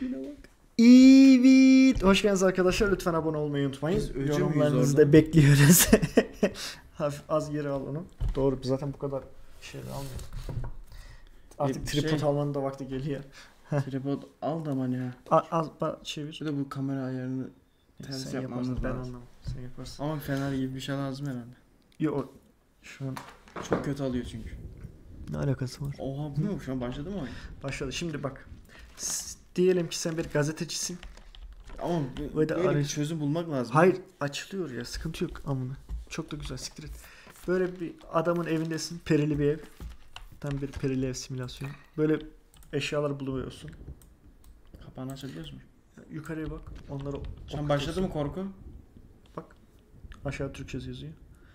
Tipine bak. Evet. Hoş geldiniz arkadaşlar. Lütfen abone olmayı unutmayın. Yorumlarınızı da bekliyoruz. Hafif az geri al onu. Doğru. Zaten bu kadar şey almıyorduk. Artık tripod almanın da vakti geliyor. Tripod al da bana ya. Al çevir. Bir de bu kamera ayarını ters Sen yapmamız yaparsın, ben lazım. anlamam. Sen yaparsın. Ama fener gibi bir şey lazım herhalde. Yok. Şu an Çok kötü alıyor çünkü. ne alakası var? Oha bu mu? Şu an başladı mı oyun? Başladı. Şimdi bak. Diyelim ki sen bir gazetecisin. Ama böyle bir çözüm bulmak lazım. Hayır, açılıyor ya, sıkıntı yok amına. Çok da güzel, siktir et. Böyle bir adamın evindesin, perili bir ev. Tam bir perili ev simülasyonu. Böyle eşyalar buluyorsun. Kapağını açabiliyoruz mu? Yukarıya bak, onları Şu an başladı mı korku? Bak, aşağı Türkçe yazıyor.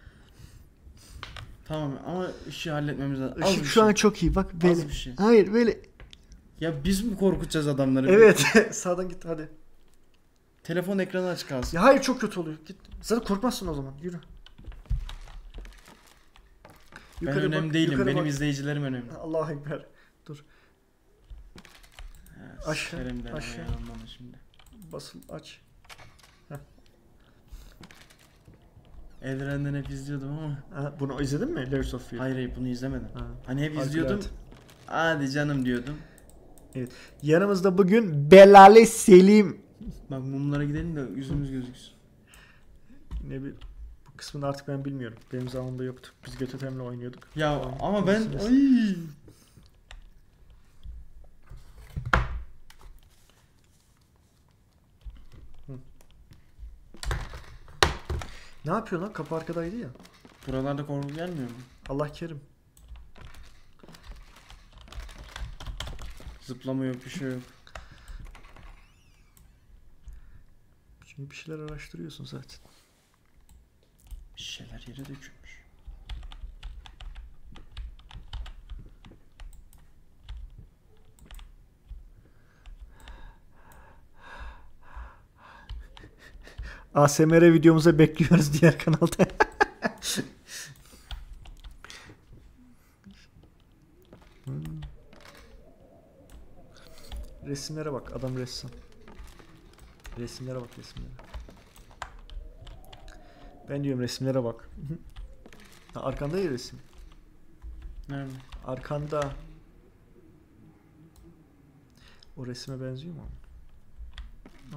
Tamam ama işi halletmemiz lazım. Işık şu an çok iyi, bak böyle. Az bir şey. Hayır, böyle. Ya biz mi korkutacağız adamları? Evet, sağdan git hadi. Telefon ekranı açık kalsın. Ya hayır, çok kötü oluyor. Git. Zaten korkmazsın o zaman. Yürü. Ben önemli değilim. yukarı Benim bak. izleyicilerim önemli. Allahu Ekber. Dur. Aşağı, Aşağı. Şimdi. Basıl aç. Elren'den hep izliyordum ama. Ha, bunu izledin mi? Layers of Fear. Hayır bunu izlemedim. Ha. Hani hep Harikulade. izliyordum. Hadi canım diyordum. Evet. Yanımızda bugün Belale Selim. Bak mumlara gidelim de yüzümüz gözüksün. Ne bir bu kısmını artık ben bilmiyorum. Benim zamanımda yoktu. Biz GTT'mle oynuyorduk. Ya ama ben Ay. Ne yapıyor lan? Kapı arkadaydı ya. Buralarda korku gelmiyor mu? Allah kerim. Zıplama yok, bir şey yok. Şimdi bir şeyler araştırıyorsun zaten. Bir şeyler yere dökülmüş. ASMR videomuza bekliyoruz diğer kanalda. Resimlere bak, adam ressam. Resimlere bak, resimlere. Ben diyorum resimlere bak. Ha, arkanda ya resim. Nerede? Arkanda. O resme benziyor mu? Ha.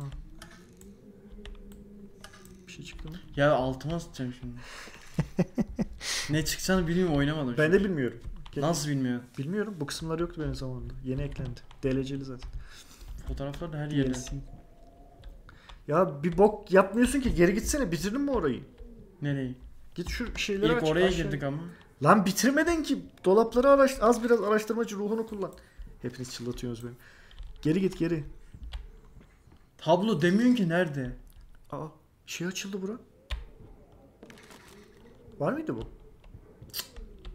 Bir şey çıktı mı? Ya altıma sıçacağım şimdi. Ne çıkacağını bilmiyorum, oynamadım. Ben de bilmiyorum. Nasıl bilmiyorum? Bilmiyorum. Bu kısımlar yoktu benim zamanımda. Yeni eklendi. DLC'li zaten. Fotoğraflar da her yerde. DLC. Ya bir bok yapmıyorsun ki. Geri gitsene. Bitirdin mi orayı? Nereye? Git şu şeyleri İlk aç. oraya aşağı. girdik ama. Lan bitirmedin ki. Dolapları az biraz araştırmacı ruhunu kullan. Hepiniz çıllatıyorsunuz beni. Geri git geri. Tablo demiyorsun ki nerede? Aa, şey açıldı bura. Var mıydı bu? Cık.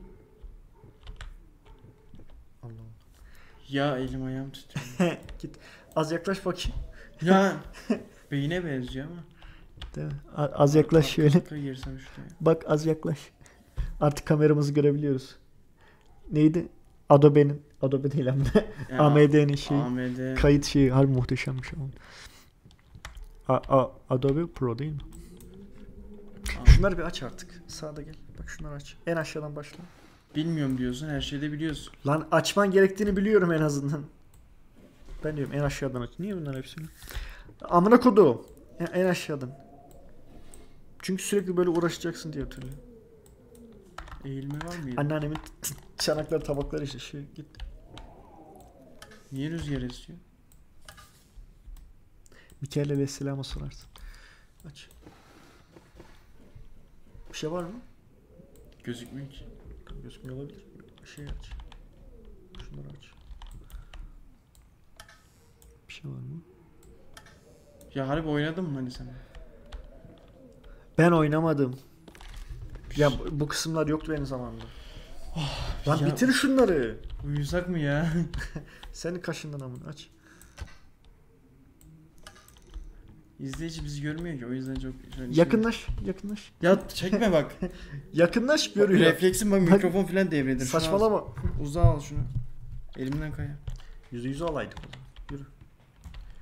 Allah Allah. Ya elim ayağım tutuyor. Git. Az yaklaş bakayım. Ya beyine benziyor ama. Değil mi? Az yaklaş şöyle. Girsem şuraya. Bak az yaklaş. Artık kameramızı görebiliyoruz. Neydi? Adobe değil hem de. Ya, AMD'nin şeyi. AMD. Kayıt şeyi harbi muhteşemmiş ama. Adobe Pro değil mi? Şunları bir aç artık. Sağda gel. Bak şunları aç. En aşağıdan başla. Bilmiyorum diyorsun, her şeyde biliyorsun. Lan açman gerektiğini biliyorum en azından. Ben diyorum en aşağıdan aç. Niye bunlar hepsini? Amına kodu. En aşağıdan. Çünkü sürekli böyle uğraşacaksın diye hatırlıyorum. Eğilme var mıydı? Anneannemin çanakları, tabakları işte şey git. Niye rüzgar esiyor? Mikael Aleyhisselam'a sorarsın. Aç. Bir şey var mı? Gözükmüyor ki. Gözükmüyor olabilir. Bir şey aç. Şunları aç. Bir şey var mı? Ya harbi oynadın mı hani sen? Ben oynamadım. Ya bu kısımlar yoktu benim zamanımda. Lan ya, bitir şunları. Uyusak mı ya? Senin kaşından amına aç. İzleyici bizi görmüyor ki, o yüzden çok şöyle Yakınlaş. Ya çekme bak. Yakınlaş görüyor. Refleksim bak, mikrofon falan devredir. Saçmalama. Uzağa al şunu. Elimden kaya. %100 alaydık o zaman. Yürü.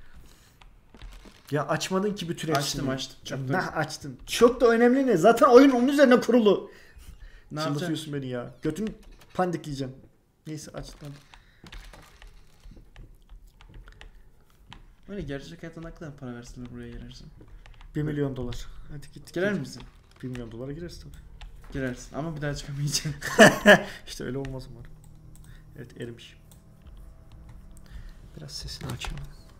Ya açmadın ki bütün hepsini. Açtım. Çok Ne açtın? Çok da önemli ne? Zaten oyun onun üzerine kurulu. Ne yapıyorsun beni ya? Götünü pandikleyeceğim. Neyse açtım. Böyle gerçek hayatta ne kadar para versinler buraya girersin? 1 milyon dolar. Hadi git. Girer misin? 1 milyon dolara gireriz tabii. Girersin ama bir daha çıkamayacaksın. İşte öyle olmaz umarım. Evet erimiş. Biraz sesini açalım.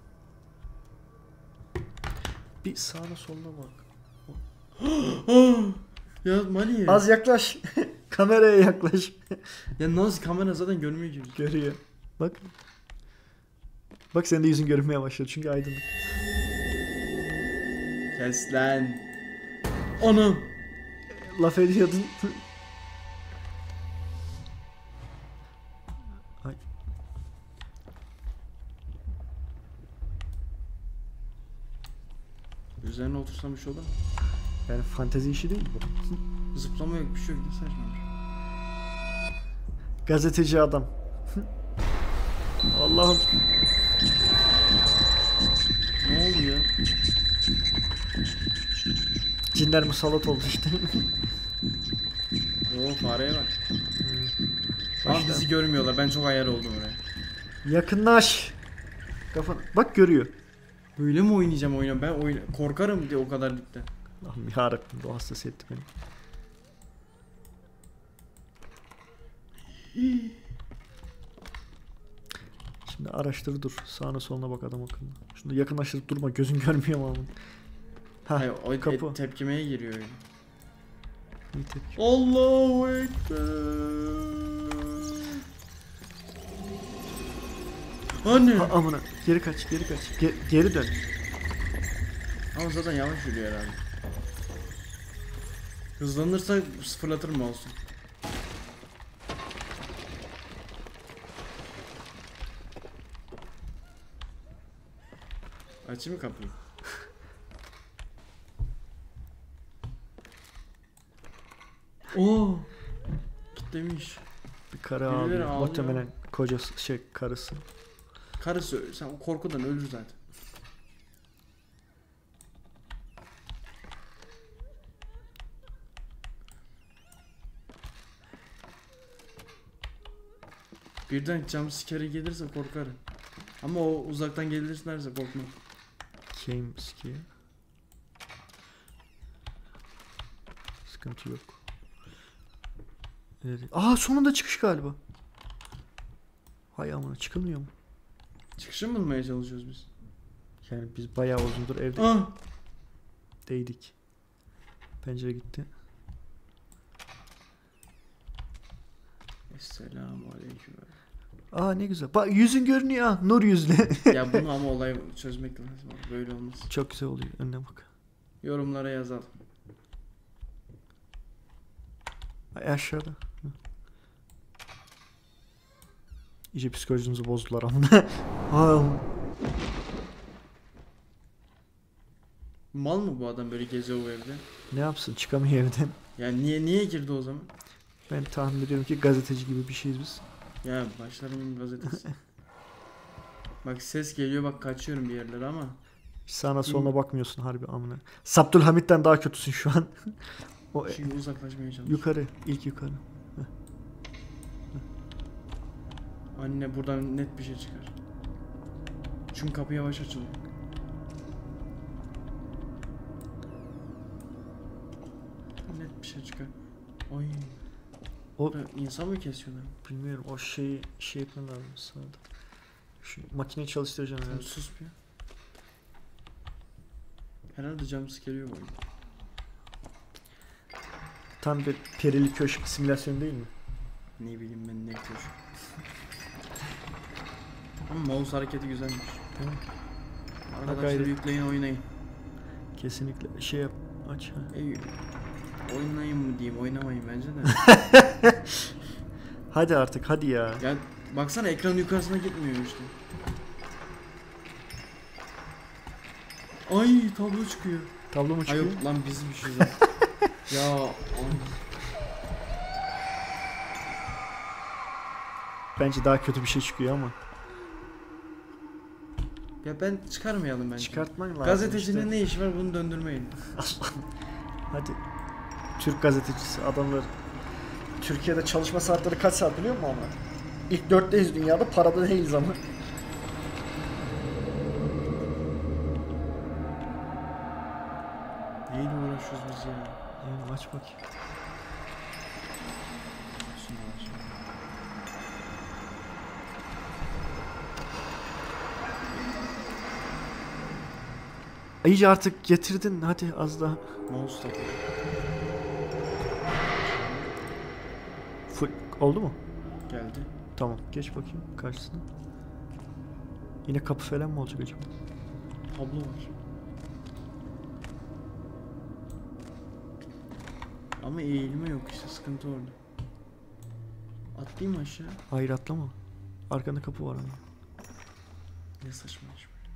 Bir sağına soluna bak. Ya Mani. Az yaklaş. Kameraya yaklaş. Ya nasıl kamera zaten görmüyor gibi. Görüyor. Bak. Bak senin de yüzün görünmeye başladı çünkü aydınlık. Kes lan. Anam. Laf ediyordun. Ay. Üzerine otursam bir şey olur mu? Yani fantezi işi değil bu. Zıplama yok bir şey yok. Ne saçma. Gazeteci adam. Allah'ım. Ne oluyor? Cinler musallat oldu işte. Oo fareye bak. Ama bizi görmüyorlar. Ben çok ayar oldum oraya. Yakınlaş. Kafana. Bak görüyor. Böyle mi oynayacağım oyunu? Ben korkarım diye o kadar dipte. Allah'ım yarabbim bu hastası etti beni. Şimdi araştır dur. Sağına soluna bak adam akıllı. Şunu yakınlaştırıp durma. Gözün görmüyor mu ama? Ha, Hayır, o kapı. tepkimeye giriyor oyun. İyi tepki. Allahu Ekber. Anne. Ha, amına. Geri kaç, geri kaç. Geri dön. Ama zaten yavaş yürüyor herhalde. Hızlanırsa fırlatır mı olsun? Açayım mı kapıyı? Oo. Kitlemiş. Bir karı Birileri ağlıyor. ağlıyor. Muhtemelen kocası karısı. Karısı sen o korkudan ölür zaten. Birden jumpscare'e gelirse korkarım. Ama o uzaktan gelirlerse korkmam. Came scare. Sıkıntı yok. Aa sonunda çıkış galiba. Hay amına çıkılmıyor mu? Çıkışı mı bulmaya çalışıyoruz biz? Yani biz bayağı uzundur evde değdik. Pencere gitti. Esselamu aleyküm. Aa ne güzel. Bak yüzün görünüyor ha. Nur yüzlü. Ya bunu ama olay çözmek lazım. Böyle olmaz. Çok güzel oluyor. Önüne bak. Yorumlara yazalım. Ay aşağıda. Hı. İyice psikolojimizi bozdular amına. Mal mı bu adam böyle geziyor bu evde? Ne yapsın? Çıkamıyor evden. Yani niye girdi o zaman? Ben tahmin ediyorum ki gazeteci gibi bir şeyiz biz. Ya başlarım gazetesi. Bak ses geliyor bak kaçıyorum bir yerlere ama. Sağına soluna bakmıyorsun harbi amına. Sabdülhamit'ten daha kötüsün şu an. O Şimdi uzaklaşmaya çalışıyorum. yukarı, ilk yukarı. Anne buradan net bir şey çıkar. Çünkü kapı yavaş açılıyor. Net bir şey çıkar. Ay. O insan mı kesiyorlar? bilmiyorum o şey yapman lazım sağda. Şu makineyi çalıştıracaksın herhalde. Sus bir. Herhalde jumpscare yok oyun. Tam bir perili köşk simülasyonu değil mi? Ne bileyim ben ne köşk. Ama mouse hareketi güzelmiş. Evet. Arkadaşlar yükleyin oynayın. Kesinlikle şey yap aç ha. Oynayın mı diyeyim oynamayın bence de. Hadi artık hadi ya. Ya baksana ekranın yukarısına gitmiyor işte. Ay tablo çıkıyor. Tablo mu çıkıyor? Ay yok lan bizim bir şey ya. Ya Bence daha kötü bir şey çıkıyor ama. Ya ben çıkarmayalım bence. Çıkartman lazım. Gazetecinin işte. ne işi var, bunu döndürmeyin. Hadi. Türk gazetecisi adamlar. Türkiye'de çalışma saatleri kaç saat biliyor musun ama? İlk 4'teyiz dünyada, parada değiliz ama. Neyle uğraşıyoruz biz ya? Yani aç bakayım. Şunu aç. İyice artık getirdin, hadi az daha. Mouse takıyor. Full oldu mu? Geldi. Tamam, geç bakayım karşısına. Yine kapı falan mı olacak acaba? Tablo var. Ama eğilme yok işte, sıkıntı orada. Atlayayım mı aşağı? Hayır, atlama. Arkanda kapı var ama. Ne saçma iş böyle.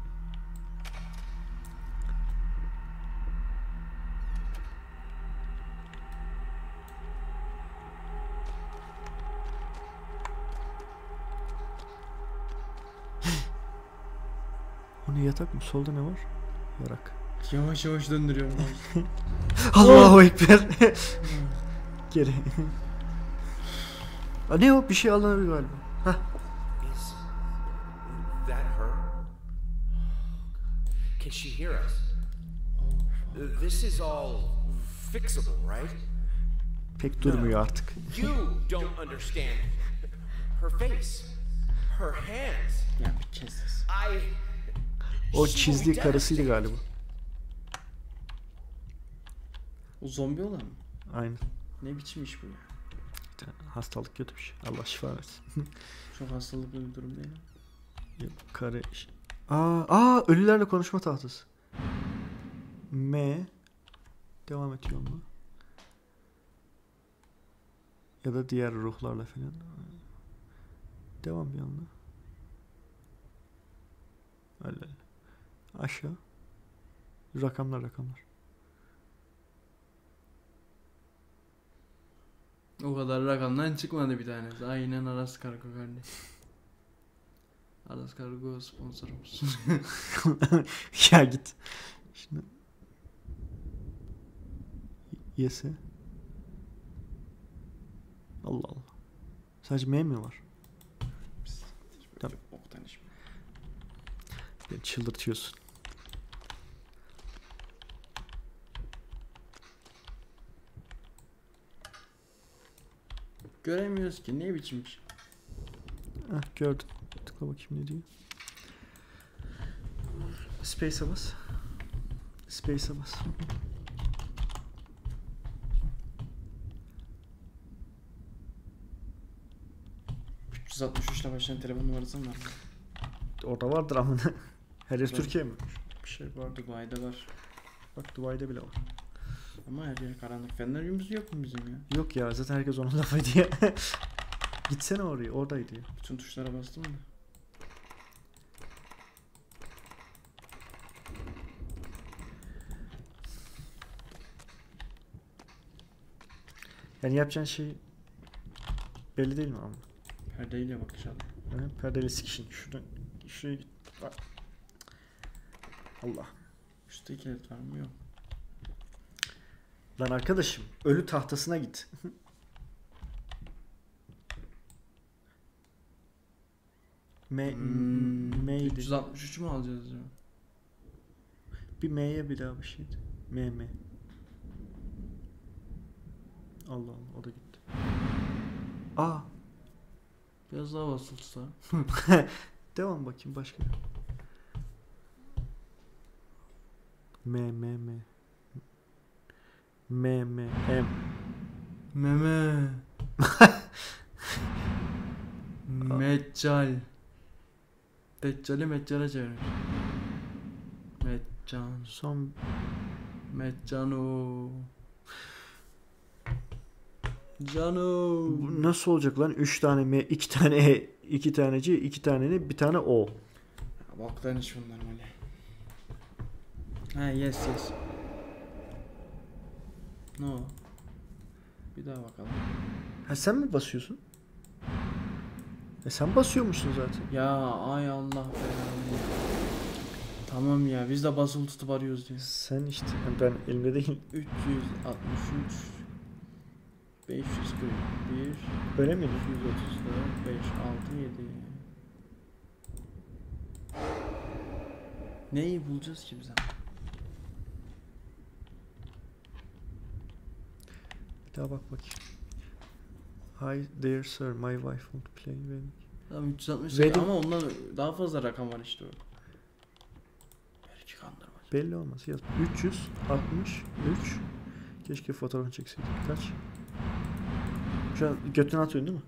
O ne, yatak mı? Solda ne var? Yarak. Yavaş yavaş döndürüyorum. Allahu Ekber. Geri. Aa, ne o? Bir şey alınabilir galiba. Hah. Is that her? Can she hear us? This is all fixable, right? Pek durmuyor artık. You don't understand. Her face, her hands. Ya bir kes ses. O She will be çizdiği karısıydı devastated. galiba. O zombi olan mı? Aynen. Ne biçim iş bu ya? Hastalık kötü bir şey. Allah şifa versin. Çok hastalıklı bir durum değil mi? Kare. Ölülerle konuşma tahtası. M. Devam et yoluna. Ya da diğer ruhlarla falan. Devam yoluna. Öyle. Aşağı. Rakamlar. O kadar rakamdan çıkmadı bir tanesi. Aynen Aras Kargo kardeş. Aras Kargo sponsorumuz. Ya git. Şimdi. Yese. Allah Allah. Sadece M mi var? Tamam. Oktan iş mi? Beni çıldırtıyorsun. Göremiyoruz ki, ne biçim iş? Heh, gördüm. Tıkla bakayım ne diyor. Space'e bas. Space'e bas. ...363 ile başlayan telefon numarası mı var? Orada vardır ama. Her yer Var. Türkiye mi? Bir şey var. Dubai'de var. Bak Dubai'de bile var. Ama her yer karanlık. Feneryumuz yok mu bizim ya? Yok ya, zaten herkes onun lafıydı ya. Gitsene oraya, oradaydı ya. Bütün tuşlara bastım da. Yani yapacağın şey belli değil mi ama? Perdeyle bakacağım. Yani perdeli sikişin. Şuraya git. Bak. Allah. Üstte kilit var mı? Yok. Lan arkadaşım, ölü tahtasına git. M'ydi. 363 mu alacağız acaba? Bir M'ye bir daha bir şeydi. M. Allah Allah, o da gitti. Biraz daha basılsa. Devam bakayım başka. M. Meme. Meccal. Deccal'i Meccal'e çevirmiş. Meccan. Son Meccano. Cano. bu nasıl olacak lan? 3 tane M, 2 tane E, 2 tane C, 2 tane N, bir tane O. Baktan iş bunlar öyle. Ha yes. No. Bir daha bakalım. Ha, sen mi basıyorsun? Sen basıyormuşsun zaten. Ya ay Allah belanı. Tamam ya biz de basılı tutup arıyoruz diyor. Sen işte ben elimde değil. 363 541 Öyle miydi? 234 5 6 7. Neyi bulacağız ki biz ama? Bir daha bak bakayım. Hi there sir, my wife won't play with. Tamam 360 Wedding- ama ondan daha fazla rakam var işte o. Belki kandırmaca. Belli olmaz. Yaz. 363. Keşke fotoğrafını çekseydik. Kaç? Şu an götünü atıyorsun değil mi?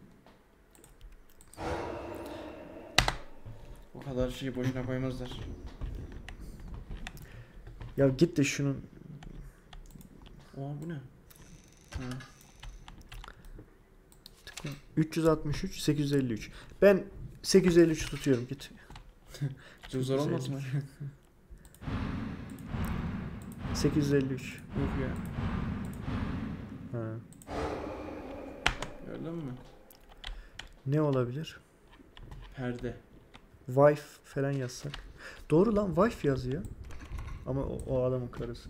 O kadar şeyi boşuna koymazlar. Ya git de şunun Oha bu ne? Ha. 363 853. Ben 853 tutuyorum git. Çok zor olmasın mı? 853. Yok ya. Ha. Gördün mü? Ne olabilir? Perde. Wife falan yazsak. Doğru lan wife yazıyor. Ama o adamın karısı.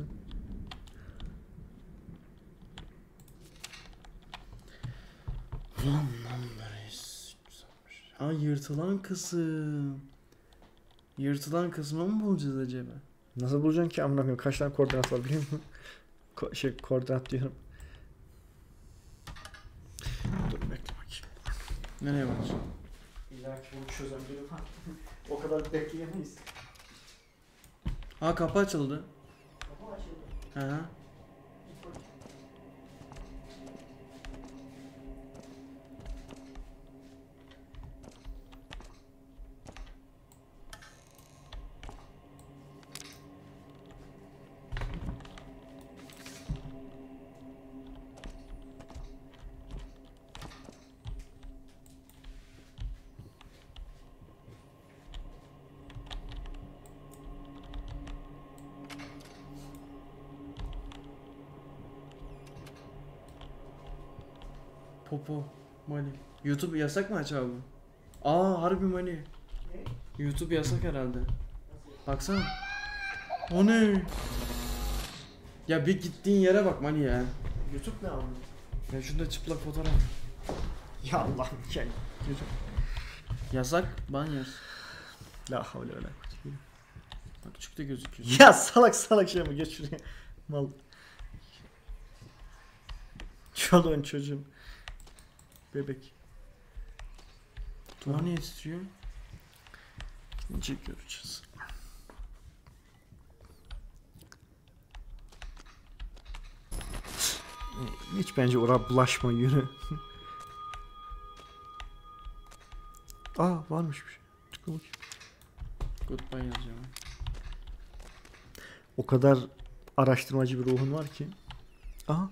Ha yırtılan kısım. Yırtılan kısmı mı bulacağız acaba? Nasıl bulacaksın ki amına koyayım? Kaç tane koordinat var biliyor musun? Koordinat diyorum. Dur bekle bakayım. Nereye bakacağım? İlla ki bunu çözemeyelim ha. O kadar bekleyemeyiz. Ha kapı açıldı. Hı hı. Popo, Mali. YouTube yasak mı acaba bu? Aa harbi Mali. YouTube yasak herhalde. Baksana. O ne? Ya bir gittiğin yere bak Mali ya. YouTube ne anlıyor? Ya şurada çıplak fotoğraf. Ya Allah'ım ya. YouTube. Yasak, ban yersin. La havle ve la kuvvete. Bak küçük de gözüküyor. Ya salak şey mi? Geç şuraya. Mal. Çoluğun çocuğun. Bebek. Duvar niye titriyor? Gidince göreceğiz. Hiç bence oraya bulaşma yürü. Aa varmış bir şey. Tıkla bakayım. Goodbye yazıyor. O kadar araştırmacı bir ruhun var ki. Aha.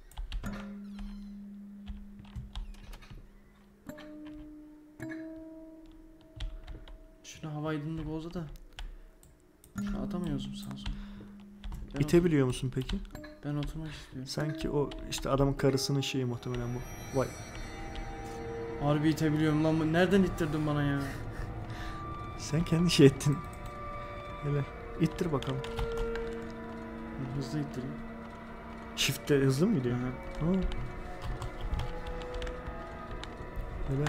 Şuna hava aydınlığı bozdu da. Şu atamıyorsun sağa sola. İtebiliyor musun peki? Ben oturmak istiyorum. Sanki o işte adamın karısının şeyi muhtemelen bu. Vay. Harbi itebiliyorum lan. Nereden ittirdin bana ya? Sen kendi şey ettin. Hele ittir bakalım. Hızlı ittireyim. Shift'te hızlı mı gidiyor? Aha. Ha. Hele.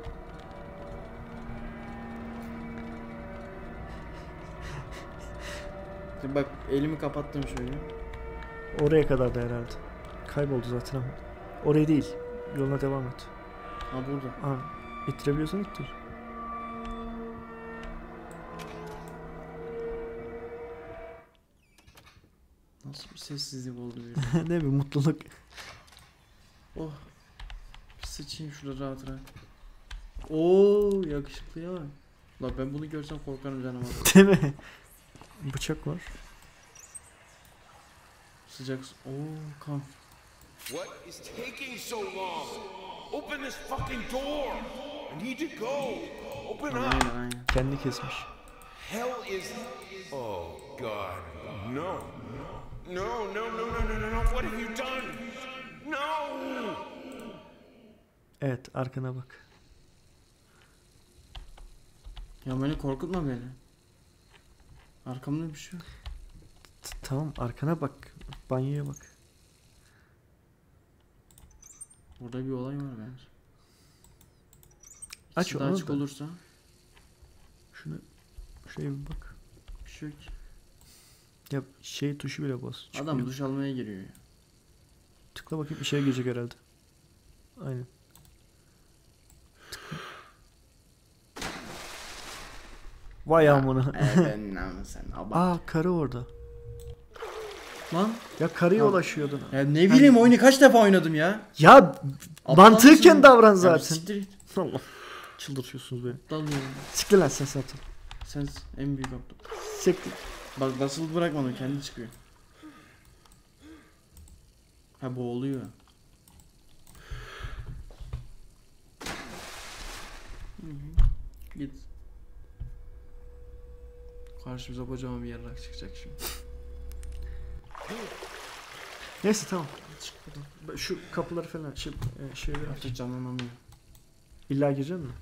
Şimdi bak elimi kapattım şöyle. Oraya kadar da herhalde. Kayboldu zaten ama. Oraya değil. Yoluna devam et. Ha burada. Aa, ittirebiliyorsan ittir. Nasıl bir sessizlik oldu böyle. Ne bir mutluluk. Oh. Bir sıçayım şurada rahat rahat. Oo yakışıklıya bak. La ben bunu görsem korkarım canım abi. Değil mi? Bıçak var. Sıcak. Oo kan. What is taking so long? Open this fucking door! I need to go! Open up! Aynen aynen. Kendi kesmiş. Hell is. Oh, God. No. No, no, no, no, no, no, no. What have you done? No! Evet arkana bak. Ya beni korkutma beni. Arkamda bir şey yok. Tamam arkana bak. Banyoya bak. Burada bir olay var bence. Aç İkisi de onu açık da. olursa Şuraya bir bak. bir şey yok ki. Ya şey tuşu bile bas. Adam Çıkmıyor. duş almaya giriyor ya. Tıkla bakayım işe girecek herhalde. Aynen. Tıkla. Vay amına. Ben sen abart. Aa karı orada. Lan. Ya karıya Tamam. ulaşıyordun. Ya ne bileyim oyunu kaç defa oynadım ya. Ya Aptal mantıken mısın? davran Ya zaten. siktir git. Allah. Çıldırtıyorsunuz beni. Aptal ya. Siktir lan sen satın. Sen en büyük aptal. Siktir. Bak basılı bırakmadım kendi çıkıyor. Ha boğuluyor. Hı hı. Git. Karşımıza kocaman bir yarrak çıkacak şimdi. Neyse tamam. Çık buradan. Şu kapıları falan açıp şeyleri aç. Artık canlanamıyor. İlla gireceksin mi?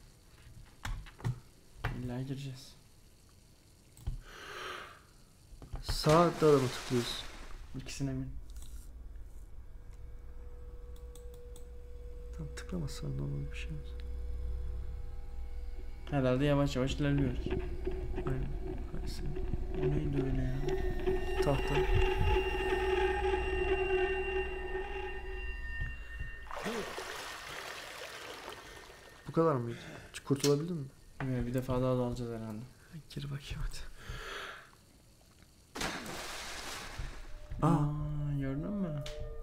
İlla gireceğiz. Sağa da mı tıklıyorsun? İkisine mi? Tamam tıklamazsan normal bir şey olmaz. Herhalde yavaş yavaş ilerliyoruz. Aynen. Hadi sen. O neydi öyle ya? Tahta. Bu kadar mıydı? Kurtulabildin mi? Bir defa daha da alacağız herhalde. Gir bakayım hadi. Gördün mü?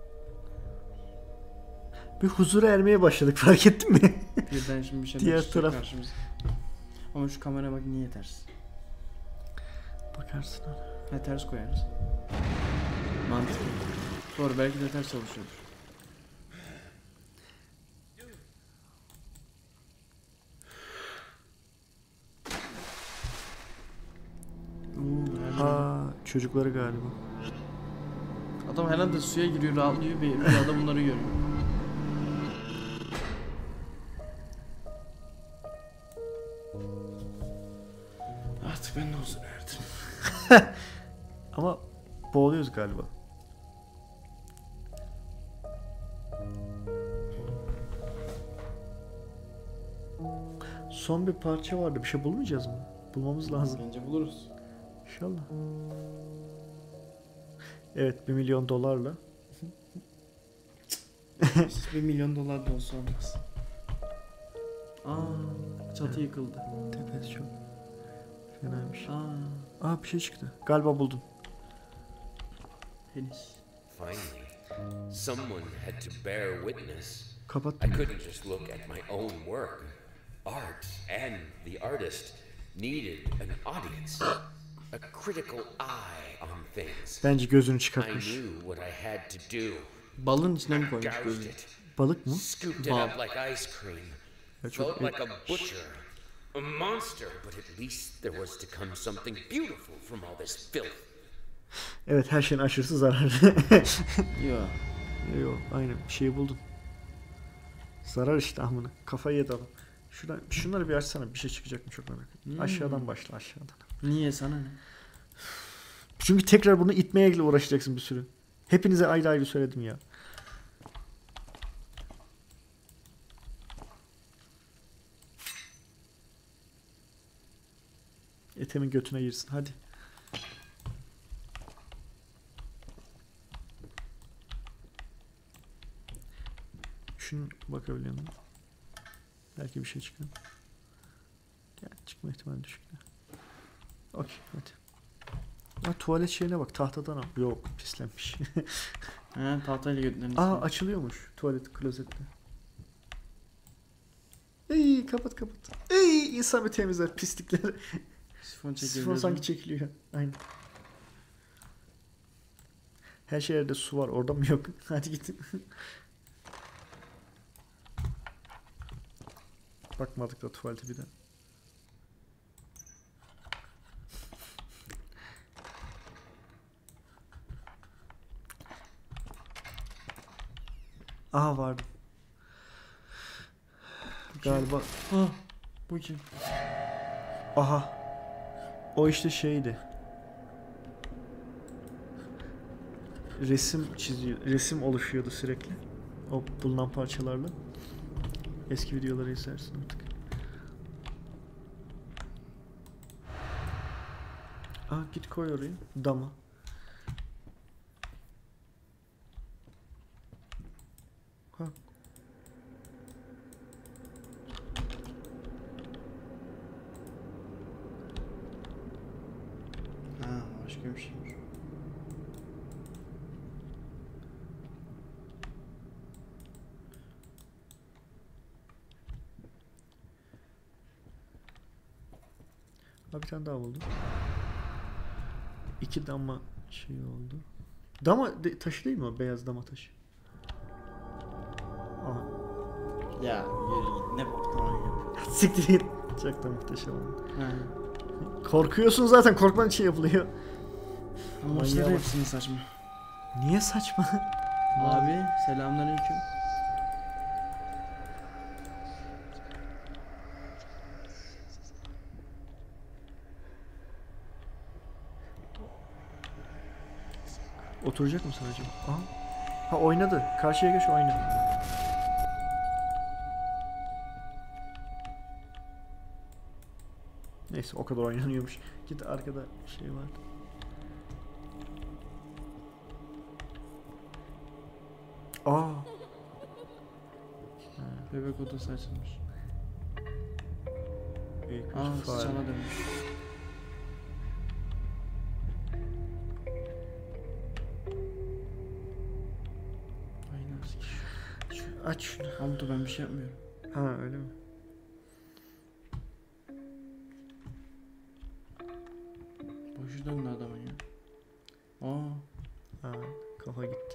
Bir huzura ermeye başladık fark ettin mi? Birden şimdi bir şey Diğer çıkacak taraf. karşımıza. Ama şu kamera bak niye ters? Bakarsın ona. Ha ters koyarız. Mantıklı. Doğru belki de ters çalışıyordur. Çocukları galiba. Adam herhalde suya giriyor, rahatlıyor ve rüyada bunları görüyor. Artık ben de olsun erdim. Ama boğuluyoruz galiba. Son bir parça vardı. Bir şey bulmayacağız mı? Bulmamız lazım. Bence buluruz. İnşallah. Evet, $1 milyon. $1 milyon da olsa olmaz. Çatı yıkıldı. Tepesi çok fenaymış. Aa, Bir şey çıktı. Galiba buldum. henüz. Finally, someone had to bear witness. I Kapattım. couldn't just look at my own work. Art and the artist needed an audience, a critical eye on things. Bence gözünü I çıkartmış. knew what I had to do. Balın içine mi koymuş Gouged gözünü? it, Balık mı? scooped it up like ice cream. Ya çok Felt like a butcher, a monster, but at least there was to come something beautiful from all this filth. Evet, her şeyin aşırısı zararlı. Yok. Yok, aynen bir şeyi buldum. Zarar işte amına. Kafayı yedi adam. Şunları bir açsana, bir şey çıkacak mı çok merak ettim. Aşağıdan başla, aşağıdan. Niye sana ne? Çünkü tekrar bunu itmeye uğraşacaksın bir sürü. Hepinize ayrı ayrı söyledim ya. Etemin götüne girsin hadi. Şunu bakabiliyor musun? Belki bir şey çıkar. Ya çıkma ihtimali düşük. Okey hadi. Ha, tuvalet şeyine bak, tahtadan al. Yok, pislenmiş. He tahtayla götürdün. Açılıyormuş tuvalet klozette. Ey kapat. Ey insan bir temizler pislikleri. Sifon çekiyor. Sifon sanki çekiliyor. Aynen. Her yerde su var, orada mı yok? Hadi git. Bakmadık da tuvalete bir de. Aha vardı. Galiba. Bu kim? Aha. O işte şeydi. resim çiziyor, resim oluşuyordu sürekli. O bulunan parçalarla. Eski videoları izlersin artık. Git koy oraya. Dama. Ha. Başka bir şeymiş. Bir tane daha buldum. 2 dama şey oldu. Dama taşı değil mi o? Beyaz dama taşı. Aha. Ya yürü git, ne boktan ya. Siktir git. Çok da muhteşem oldu. Korkuyorsun zaten, korkman için yapılıyor. Ama işte hepsini saçma. Niye saçma? Abi selamünaleyküm. Oturacak mısın acaba? Aha. Ha, oynadı. Karşıya geç, oyna. Neyse, o kadar oynanıyormuş. Git, arkada şey vardı. Bebek odası açılmış. Fare. Sana dönmüş. Aynen. Aç şunu. Hamdu, ben bir şey yapmıyorum. Ha, öyle mi? Başı döndü adamın ya. Ha, kafa gitti.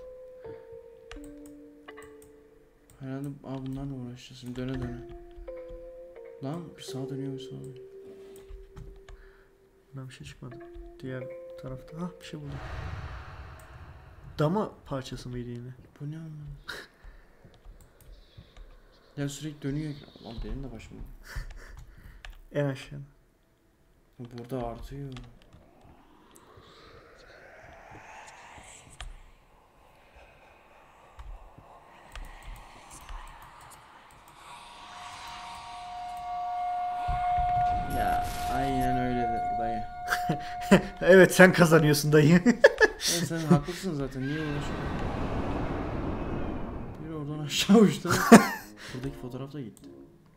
Herhalde bunlarla uğraşacağız şimdi, döne döne. Lan bir sağa dönüyor, bir sağa dönüyor. Buradan bir şey çıkmadı. Diğer tarafta. Bir şey buldum. Dama parçası mıydı yine? Bu ne anlamı? Ya sürekli dönüyor. Lan benim de başım. En aşağı. Burada artıyor. Ya aynen öyle dayı. Evet, sen kazanıyorsun dayı. Sen haklısın zaten, niye uğraşıyorsun? Biri oradan aşağı uçtu. Buradaki fotoğraf da gitti.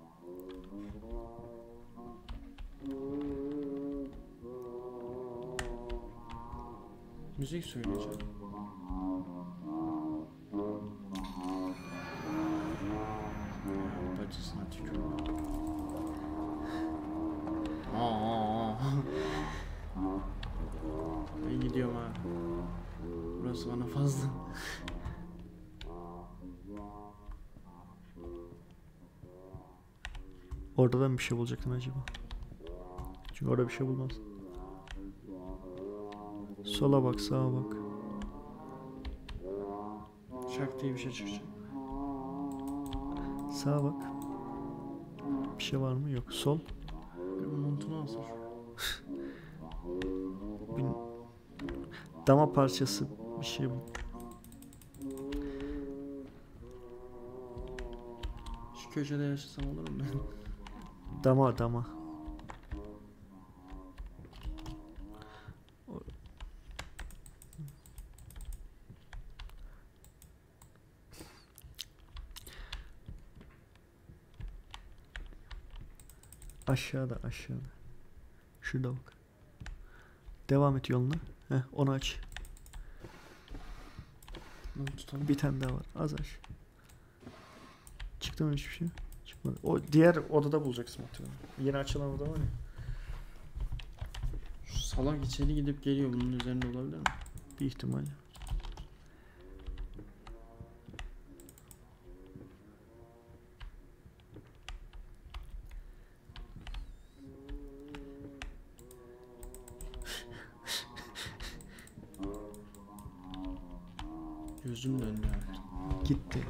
Müzik söyleyeceğim. Bacısına tükürüyor. Ben gidiyorum ha. Burası bana fazla. Orada da mı bir şey bulacaktın acaba? Çünkü orada bir şey bulmaz. Sola bak, sağa bak. Şak diye bir şey çıkacak. Sağa bak. Bir şey var mı? Yok. Sol. Montunu asar. Dama parçası bir şey bu. Şu köşede yaşasam olur mu ben? Dama. Aşağıda. Şurada bak. Devam et yoluna. Onu aç. Bir tane daha var. Az aç. Çıktı mı hiçbir şey? Çıkmadı. O diğer odada bulacaksın muhtemelen. Yeni açılan oda var ya. Şu salak içeri gidip geliyor, bunun üzerinde olabilir mi? Bir ihtimal. Gözüm döndü artık. Gitti.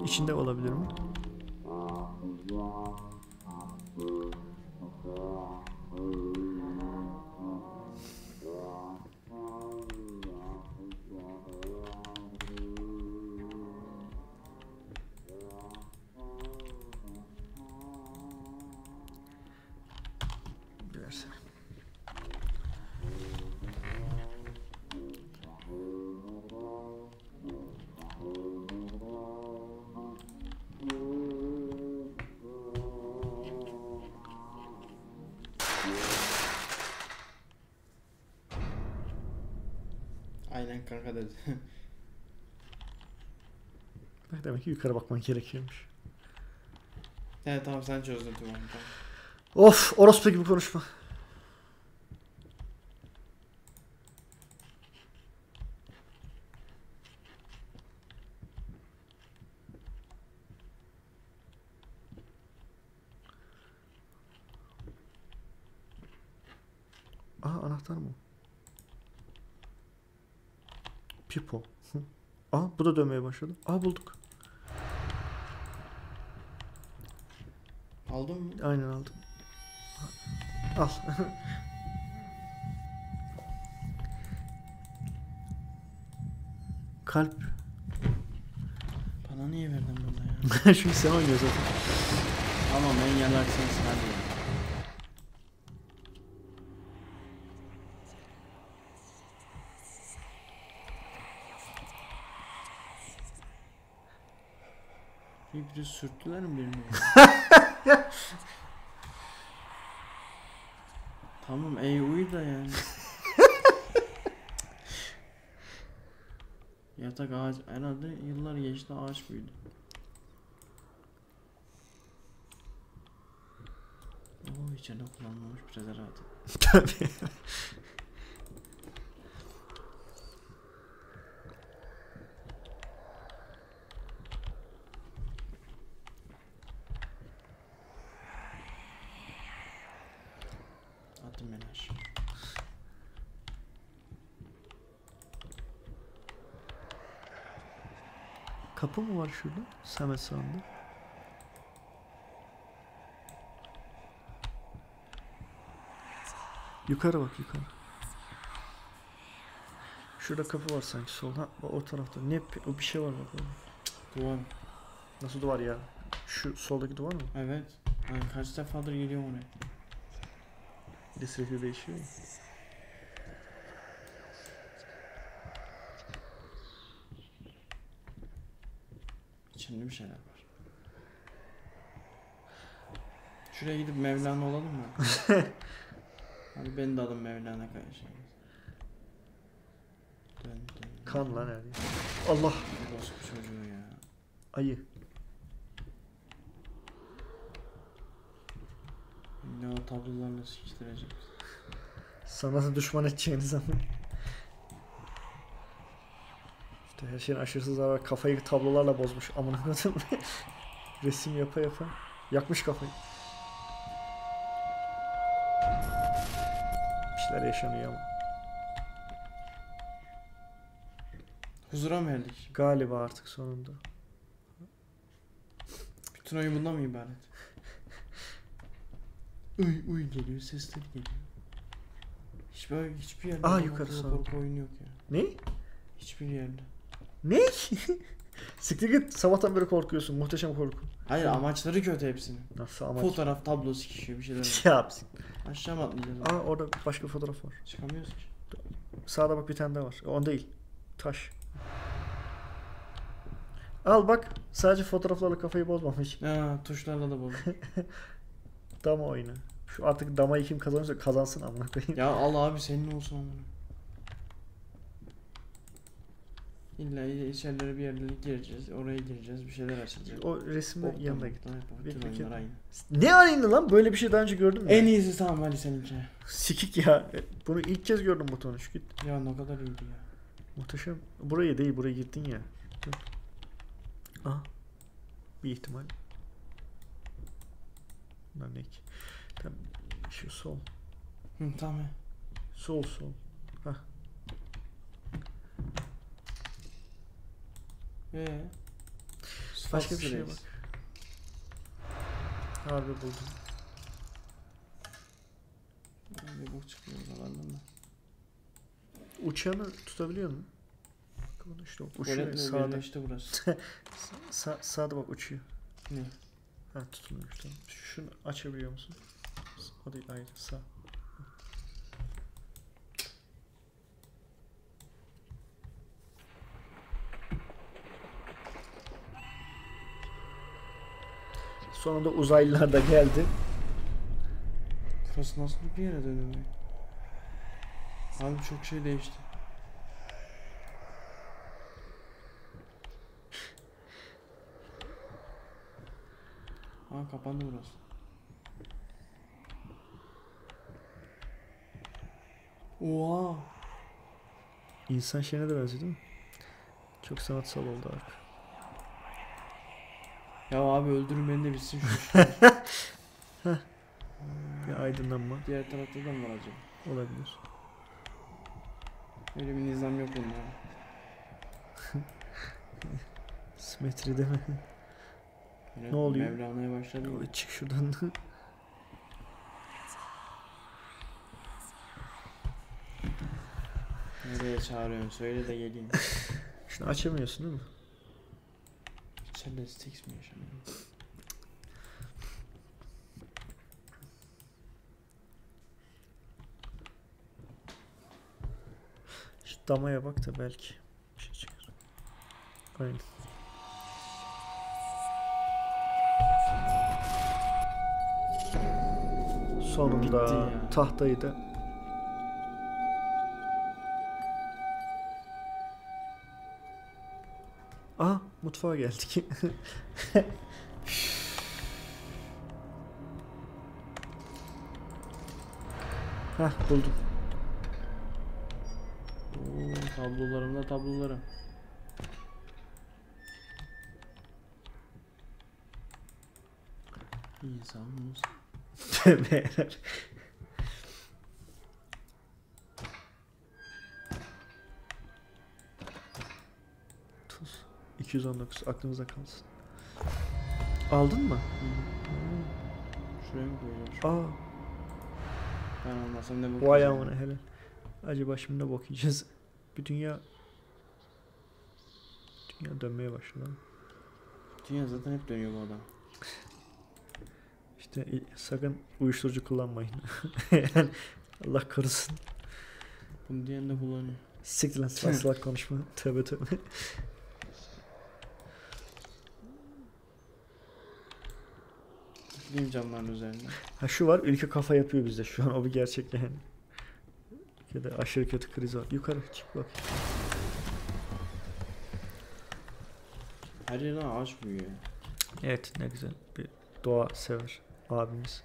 içinde olabilir mi? Versene. Aynen kanka dedi. Bak demek ki yukarı bakman gerekiyormuş. Evet tamam sen çözdün tamam. Tamam. Of, orospu gibi konuşma. Aha, anahtar mı? Pipo. Aha, bu da dönmeye başladı. Aha, bulduk. Aldın mı? Aynen aldım. Al. Kalp. Bana niye verdin bunu ya? Çünkü sen oynuyorsun zaten. Ama ben yalarsın hadi. Biri sürttüler mi birini? Tamam uyu da yani. Yatak ağaç herhalde yıllar geçti ağaç büyüdü. Oo içeride kullanılmamış prezervatif. Tabii. Attım beni aşağı. Kapı mı var şurada? Samet sağında. Yukarı bak, yukarı. Şurada kapı var sanki solda. O tarafta. Ne? O bir şey var bak orada. Duvar. Nasıl duvar ya? Şu soldaki duvar mı? Evet. Ben kaç defadır geliyorum oraya. Bir de sürekli değişiyor ya. İçinde bir şeyler var. Şuraya gidip Mevlana olalım mı? Hadi benim de adım Mevlana kardeşim. Dön. Kan lan her yer. Allah. Bozuk çocuğu ya. Ayı. Ne o tablolarla sıkıştıracağız. Sana da düşman edeceğini zaman. İşte her şeyin aşırısı var. Kafayı tablolarla bozmuş. Amına koyayım. Resim yapa yapa. Yakmış kafayı. Bir şeyler yaşanıyor ama. Huzura mı erdik? Galiba artık sonunda. Bütün oyun bundan mı ibaret? Uy geliyor, sesler geliyor. Hiçbir yerde yukarı sağ. korku oyunu yok ya. Ne? Hiçbir yerde. Ne? Siktir git. Sabahtan beri korkuyorsun. Muhteşem korku. Hayır amaçları kötü hepsinin. Nasıl amaç? Fotoğraf, tablo sikişiyor bir şeyler var. Ya abi. Aşağı mı atlayacağız? Aa, orada başka bir fotoğraf var. Çıkamıyoruz ki. Sağda bak bir tane daha var. On değil. Taş. Al bak. Sadece fotoğraflarla kafayı bozmamış. Ha, tuşlarla da bozuk. Dama oyunu. Şu artık damayı kim kazanırsa kazansın amına koyayım. Ya al abi senin olsun amına. İlla içerilere bir yerlere gireceğiz, oraya gireceğiz, bir şeyler açacağız. O resmi yanına git. Bütün Bekle, oyunlar aynı. Ne aynı lan? Böyle bir şey daha önce gördün mü? En iyisi tamam hadi seninki. Sikik ya. Bunu ilk kez gördüm butonu. Şu git. Ya ne kadar iyiydi ya. Muhteşem. Burayı değil, buraya gittin ya. Aha. Bir ihtimal. Bunlar ne ki? Tamam. Şu sol. Hı, tamam. Sol. Hah. Başka bir şeye bak. Abi buldum. Bir bok çıkıyor zamanında. Uçağını tutabiliyor musun? Bakın işte uçuyor Böyle sağda. işte burası. Sağda bak uçuyor. Ne? Ha tutulmuş tamam. Şunu açabiliyor musun? Hadi hayır sağ. Sonunda uzaylılar da geldi. Burası nasıl bir yere dönüyor? Abi çok şey değişti. Ha kapandı burası. Oha. İnsan şeyine de benziyor değil mi? Çok sanatsal oldu abi. Ya abi öldürün beni de bitsin şu iş. Bir aydınlanma Diğer tarafta da mı var acaba? olabilir. Öyle bir nizam yok bunda. Simetri değil mi? Evet, Ne oluyor? Mevlana'ya başladı mı? Çık şuradan. Nereye çağırıyorsun? Söyle de geleyim. Şunu açamıyorsun değil mi? İçeride Styx mi yaşanıyor? Şu damaya bak da belki bir şey çıkar. Aynen. Sonunda Bitti ya. tahtayı da aha mutfağa geldik. Hah buldum. Oo, tablolarımda tablolarım. İnsanımız. Beyler. Tuz. 219 aklınıza kalsın. Aldın mı? Şuraya mı koyuyorlar? Aa, Ben almasam ne vay bakacağım? amına helal. Acaba şimdi ne bok yiyeceğiz? Bir dünya dönmeye başladı. Dünya zaten hep dönüyor bu adam. İşte sakın uyuşturucu kullanmayın. Yani Allah korusun. Bunu diyen de kullanıyor. Siktir lan salak konuşma. Tövbe tövbe. Gideyim camların üzerine. Ha şu var ülke kafa yapıyor bizde şu an o bir gerçek yani. Ülkede aşırı kötü kriz var. Yukarı çık bak. Her yerden ağaç büyüyor. Evet ne güzel bir doğa sever abimiz.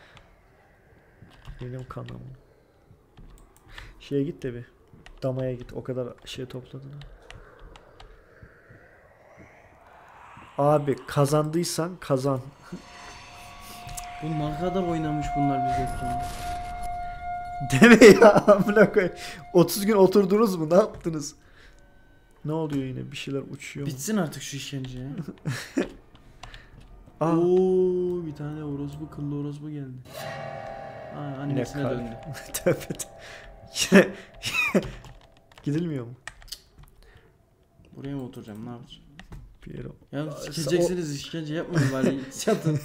Benim kanım. Şeye git de bir damaya git o kadar şey topladın. Abi kazandıysan kazan. Bu ne kadar oynamış bunlar biz yokken. Deme ya amına koy. 30 gün oturdunuz mu? Ne yaptınız? Ne oluyor yine? Bir şeyler uçuyor mu? Bitsin artık şu işkence ya. Aa, Oo, bir tane orospu kıllı orospu geldi. Aa, annesine kar. döndü. Tövbe. Gidilmiyor mu? Buraya mı oturacağım ne yapacağım? Bir yere. Ya sikeceksiniz işkence yapmayın bari yatın.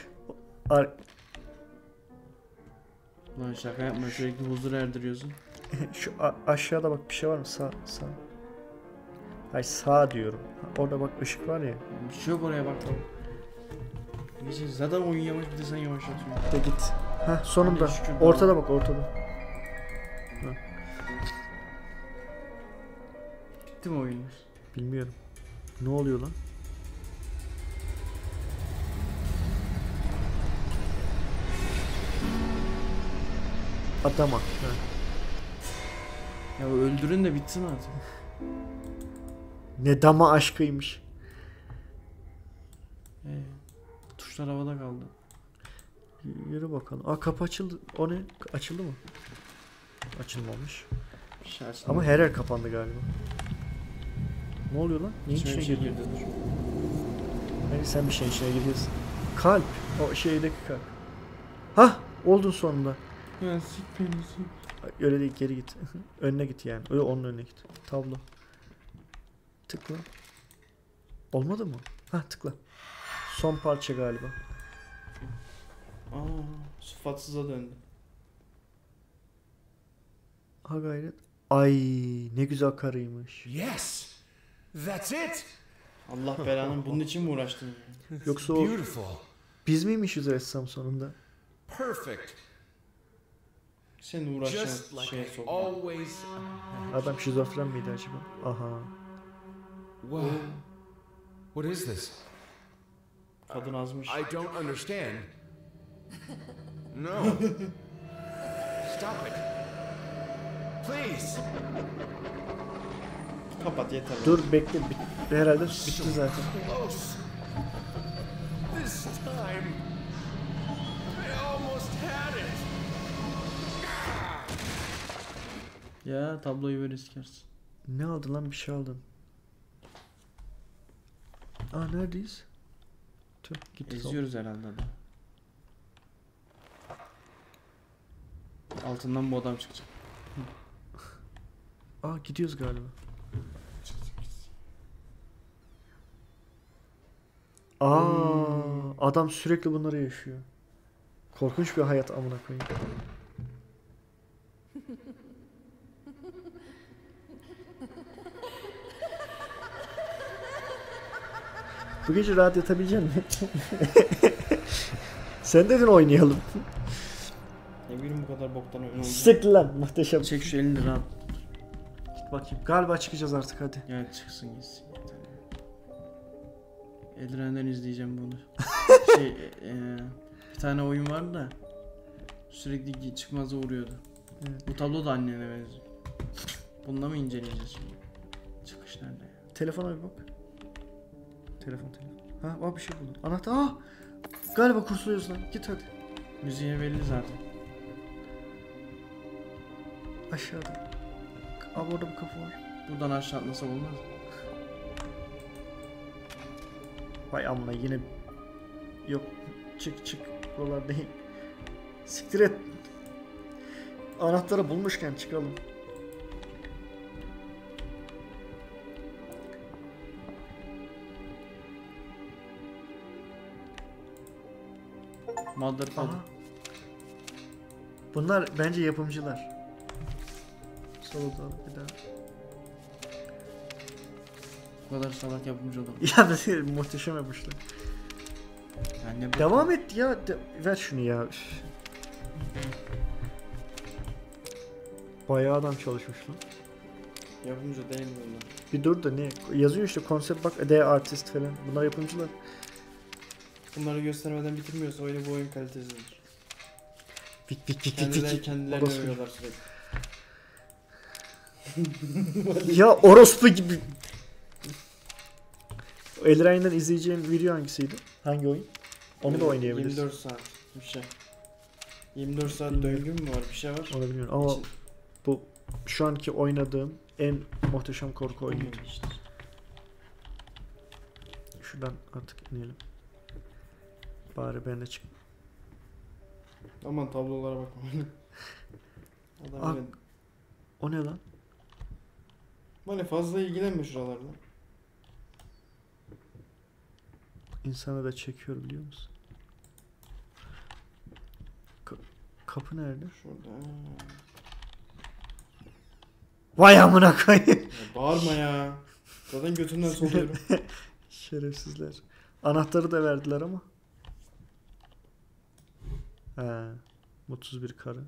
Lan şaka yapma sürekli huzur erdiriyorsun. Şu aşağıda bak bir şey var mı? Sağ. Hayır sağ diyorum. Orada bak ışık var ya. Bir şey yok oraya bak. Neyse zaten oyun yavaş bir de sen yavaşlatıyorsun. De git. Ha sonunda. Hadi şükür, Ortada bak ortada. Bitti mi oyunumuz? Bilmiyorum. Ne oluyor lan? Adama. Ha. Ya öldürün de bitsin artık. Ne dama aşkıymış. Tuşlar havada kaldı. Yürü bakalım. Aa kapı açıldı. O ne? Açıldı mı? Açılmamış. Bir şey açtım. Ama her yer kapandı galiba. Ne oluyor lan? Neyin İçime içine bir şey girdi? girdi dur. Neyse sen bir şeyin içine gidiyorsun. Kalp. O şeydeki kalp. Hah oldun sonunda. Ya sik beni sik. Öyle değil geri git. Önüne git yani. Öyle onun önüne git. Tablo. Tıkla. Olmadı mı? Hah tıkla. Son parça galiba. Aa, sıfatsıza döndü. Ha gayret. Ay ne güzel karıymış. Yes, that's it. Allah belanın bunun için mi uğraştın? Yoksa o Beautiful, biz miymişiz ressam sonunda? perfect, Senin just uğraşacağın like şeye I sokma. always. Adam şizofren miydi acaba? Aha. What? What is this? Kadın azmış. I don't understand. No. Stop it. Please. Kapat yeter. Dur bekle. Herhalde bitti zaten. Close. This time, I almost had it. Ya tabloyu ver iskersin. Ne aldın lan bir şey aldın. Aa neredeyiz? Tüh gitti. Eziyoruz herhalde da. Altından bu adam çıkacak. Aa gidiyoruz galiba. Aa adam sürekli bunları yaşıyor. Korkunç bir hayat amına koyayım. Bu gece rahat yatabilecek misin? Sen dedin oynayalım. Ne bileyim bu kadar boktan oyun oldu. Sık lan muhteşem. Çek şu elini rahat. Git bakayım. Galiba çıkacağız artık hadi. Ya çıksın gitsin yeter ya. Eldiren'den izleyeceğim bunu. Bir tane oyun vardı da sürekli çıkmaza uğruyordu. Evet. Bu tablo da annene benziyor. Bununla mı inceleyeceğiz şimdi? Çıkış nerede ya? Telefona bir bak. Telefon. Ha bir şey buldum. Anahtar. Aa! Galiba kurtuluyoruz lan. Git hadi. Müziğe belli zaten. Aşağıda. Abi orada bir kapı var. Buradan aşağı atlasak olmaz mı? Vay amına yine. Yok. Çık. Buralar değil. Siktir et. Anahtarı bulmuşken çıkalım. Motherfucker. Aha. Bunlar bence yapımcılar. Sola doğru bir daha. Bu kadar salak yapımcı olur. Ya muhteşem yapmışlar. Yani ne bu? Devam et ya. Ver şunu ya. Üf. Bayağı adam çalışmış lan. Yapımcı değil bunlar. Bir dur da ne? Yazıyor işte konsept bak. The Artist falan. Bunlar yapımcılar. Bunları göstermeden bitirmiyorsa oyunu bu oyun kalitesidir. Vik. Kendilerini Orospu. övüyorlar sürekli. Ya orospu gibi. Eldrain'den izleyeceğin video hangisiydi? Hangi oyun? Onu da oynayabiliriz. 24 saat bir şey. 24 saat döngü mü var bir şey var. Onu bilmiyorum ama İçin- bu şu anki oynadığım en muhteşem korku oyunuydu. işte. Şuradan artık inelim. Bari ben de çık. Aman tablolara bakma. Adam Abi. öyle. O ne lan? Hani fazla ilgilenme şuralarla. İnsanı da çekiyor biliyor musun? Kapı nerede? Şurada. Vay amına koyayım. Ya bağırma ya. Zaten götümden soluyorum. Şerefsizler. Anahtarı da verdiler ama. He. Mutsuz bir karı.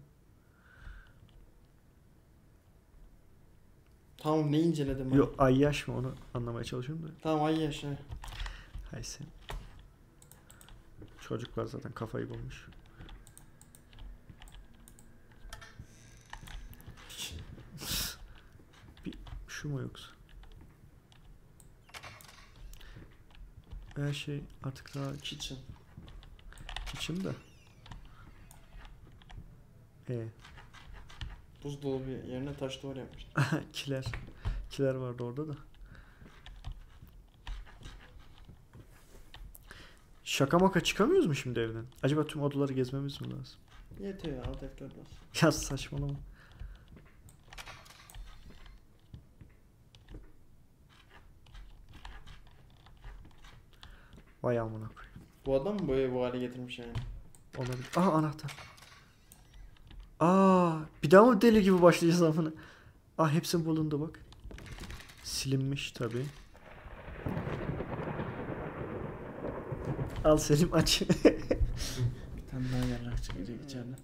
Tamam ne inceledim ben? Yok ay yaş mı onu anlamaya çalışıyorum da. Tamam ay yaşa. Hay sen. Çocuklar zaten kafayı bulmuş. Şu mu yoksa? Her şey artık daha Kitchen. içim de. Buzdolabı yerine taş duvar yapmışlar. Kiler. Kiler vardı orada da. Şaka maka çıkamıyoruz mu şimdi evden? Acaba tüm odaları gezmemiz mi lazım? Yetiyor ya, alt F4 bas. Ya saçmalama. Vay amına koyayım. Bu adam mı bu evi bu hale getirmiş yani? Olabilir. Aha anahtar. Bir daha mı deli gibi başlayacağız amına? Hepsi bulundu bak. Silinmiş tabi. Al Selim aç. Bir tane daha yarrak çıkacak içeriden.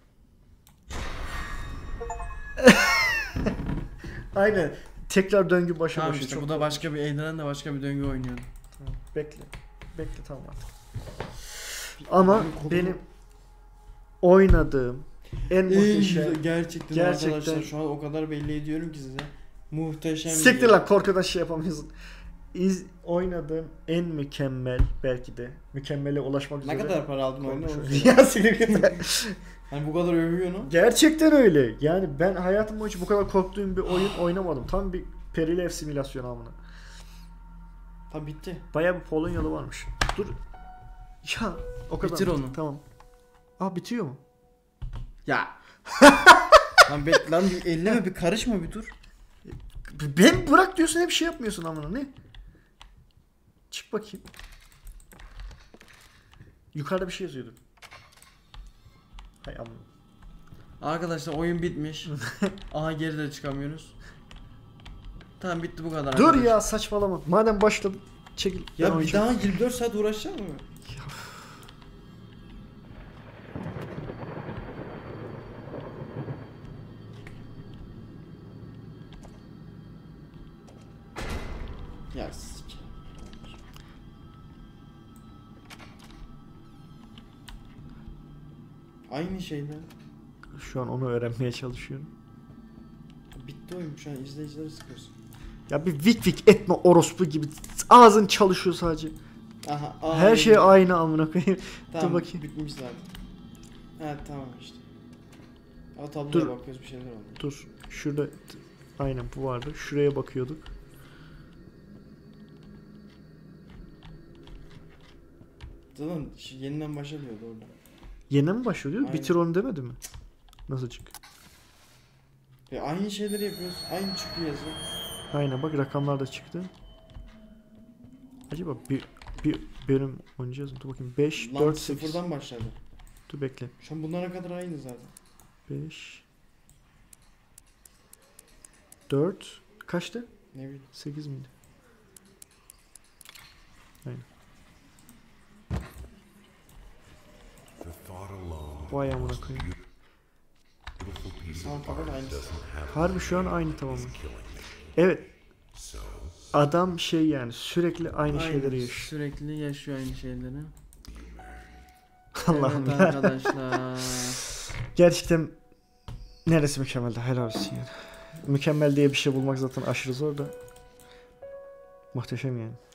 Aynen. Tekrar döngü başa Tamam başa. işte Çok bu da başka bir Eldren de başka bir döngü oynuyordu. Tamam, bekle. Bekle tamam artık. Ama benim oynadığım en muhteşem. Gerçekten arkadaşlar şu an o kadar belli ediyorum ki size. Muhteşem. Siktir lan, korkudan şey yapamıyorsun. Oynadığım en mükemmel, belki de mükemmele ulaşmak üzere. Ne kadar para aldın oyunu? Ya siktir git. Hani bu kadar övüyor onu. Gerçekten öyle. Yani ben hayatım boyunca bu kadar korktuğum bir oyun oynamadım. Tam bir perili ev simülasyonu amına. Tabi bitti. Bayağı bir Polonyalı varmış. Dur. Ya o kadar. Bitir onu. Tamam. Bitiyor mu? Ya. lan bir elleme, bir karışma, bir dur. Ben bırak diyorsun, hep şey yapmıyorsun amına, ne? Çık bakayım. Yukarıda bir şey yazıyordu. Hay amına. Arkadaşlar oyun bitmiş. Aha geri de çıkamıyoruz. Tamam bitti, bu kadar. Dur arkadaşlar. ya, saçmalama. Madem başladı çekil. Ya bir daha 24 saat uğraşacak mı? Ya aynı şeyler. Şu an onu öğrenmeye çalışıyorum. Bitti oyun, şu an izleyicileri sıkıyorsun. Ya bir vik vik etme orospu gibi. Ağzın çalışıyor sadece. Aha, her şey aynı amına koyayım. Tamam, Dur bakayım. bitmiş zaten. Evet tamam işte. O tabloya Dur. bakıyoruz, bir şeyler oldu. Dur. Şurada aynen bu vardı. Şuraya bakıyorduk. Zaten yeniden başlıyordu orada. Yeniden mi başlıyor diyor? Aynen. Bitir onu demedi mi? Nasıl çık? Aynı şeyleri yapıyoruz. Aynı çıktı yazı. Aynen bak, rakamlar da çıktı. Acaba bir bölüm oynayacağız mı? Dur bakayım. 5, Lan 4, 8. sıfırdan başladı. Dur bekle. Şu an bunlara kadar aynı zaten. 5 4 kaçtı? Ne bileyim. 8 miydi? Aynen. Vay amına koyayım. Tamam fakat aynısı. Harbi şu an aynı tamamen. Evet. Adam şey yani sürekli aynı şeyleri yaşıyor. Sürekli yaşıyor aynı şeyleri. Allah'ım Evet ya. arkadaşlar. Gerçekten neresi mükemmeldi, helal olsun yani. Mükemmel diye bir şey bulmak zaten aşırı zor da. Muhteşem yani.